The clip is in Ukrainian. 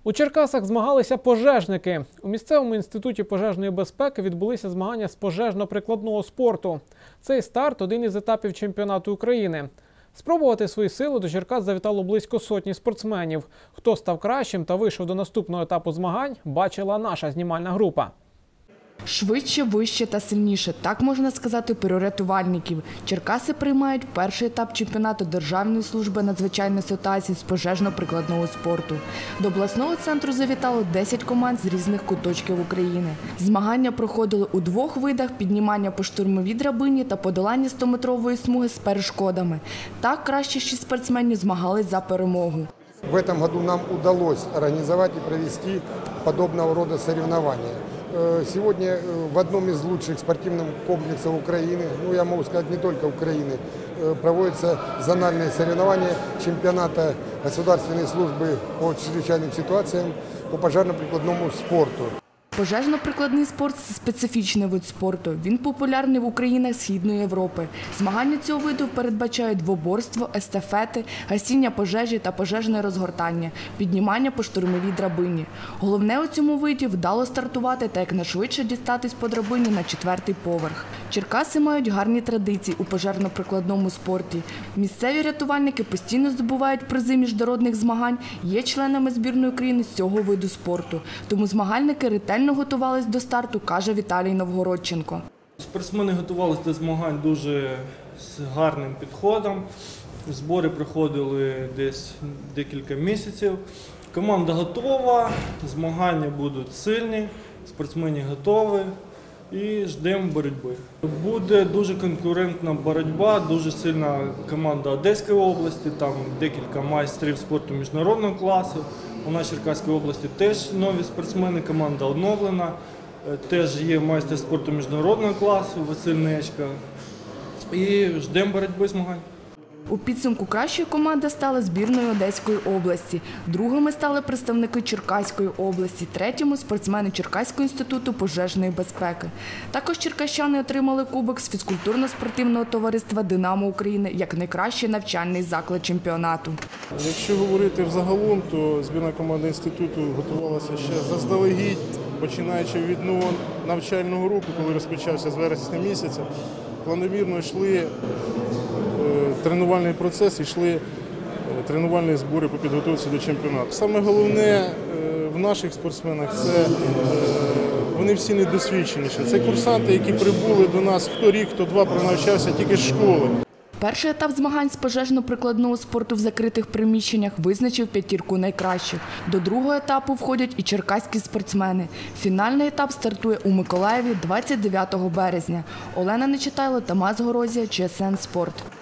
У Черкасах змагалися пожежники. У місцевому інституті пожежної безпеки відбулися змагання з пожежно-прикладного спорту. Цей старт – один із етапів чемпіонату України. Спробувати свої сили до Черкас завітало близько сотні спортсменів. Хто став кращим та вийшов до наступного етапу змагань, бачила наша знімальна група. Швидше, вище та сильніше – так можна сказати про рятувальників. Черкаси приймають перший етап чемпіонату Державної служби надзвичайних ситуацій з пожежно-прикладного спорту. До обласного центру завітало 10 команд з різних куточків України. Змагання проходили у двох видах – піднімання по штурмовій драбині та подолання 100-метрової смуги з перешкодами. Так кращі 6 спортсменів змагались за перемогу. В этом году нам удалось организовать и провести подобного рода соревнования. Сегодня в одном из лучших спортивных комплексов Украины, я могу сказать, не только Украины, проводятся зональные соревнования чемпионата Государственной службы по чрезвычайным ситуациям по пожарно-прикладному спорту. Пожежно-прикладний спорт – це специфічний вид спорту. Він популярний в Українах Східної Європи. Змагання цього виду передбачають двоборство, естафети, гасіння пожежі та пожежне розгортання, піднімання по штурмовій драбині. Головне у цьому виді – вдало стартувати та якнайшвидше дістатись по драбині на 4-й поверх. Черкаси мають гарні традиції у пожежно-прикладному спорті. Місцеві рятувальники постійно здобувають призи міжнародних змагань, є членами збірної України з цього виду спорту. Тому змагальники ретельно готувались до старту, каже Віталій Новгородченко. Спортсмени готувалися до змагань дуже з гарним підходом. Збори проходили десь декілька місяців. Команда готова, змагання будуть сильні, спортсмени готові і чекаємо боротьби. Буде дуже конкурентна боротьба, дуже сильна команда Одеської області, там декілька майстрів спорту міжнародного класу. У нас в Черкаській області теж нові спортсмени, команда оновлена, теж є майстер спорту міжнародного класу Василь Нечка. І чекаємо боротьби змагань. У підсумку кращою команда стала збірною Одеської області, другими стали представники Черкаської області, третьому – спортсмени Черкаського інституту пожежної безпеки. Також черкащани отримали кубок з фізкультурно-спортивного товариства «Динамо України» як найкращий навчальний заклад чемпіонату. Якщо говорити взагалом, то збірна команда інституту готувалася ще заздалегідь, починаючи від нового навчального року, коли розпочався з вересня місяця. Планомірно йшли тренувальний процес, йшли тренувальні збори по підготовці до чемпіонату. Саме головне в наших спортсменах – це вони всі недосвідченіші. Це курсанти, які прибули до нас хто рік, хто два пронавчався тільки з школи. Перший етап змагань з пожежно-прикладного спорту в закритих приміщеннях визначив п'ятірку найкращих. До другого етапу входять і черкаські спортсмени. Фінальний етап стартує у Миколаєві 29 березня. Олена Нечитайло, Тамас Горозія, ЧСН Спорт.